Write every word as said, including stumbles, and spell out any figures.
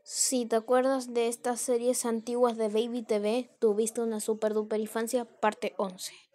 Si te acuerdas de estas series antiguas de Baby T V, tuviste una super duper infancia, parte once.